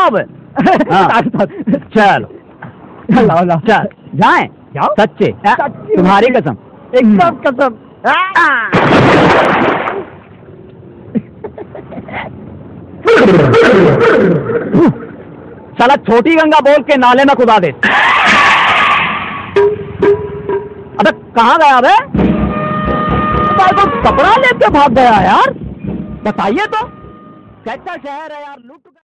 अब। हाँ। चलो चल जाएं। जाओ। सच्चे तुम्हारी कसम। एकदम कसम। साला छोटी गंगा बोल के नाले में खुदा दे। अबे कहाँ गया बे? तो कपड़ा लेके भाग गया यार। बताइए तो कैसा शहर है यार, लूट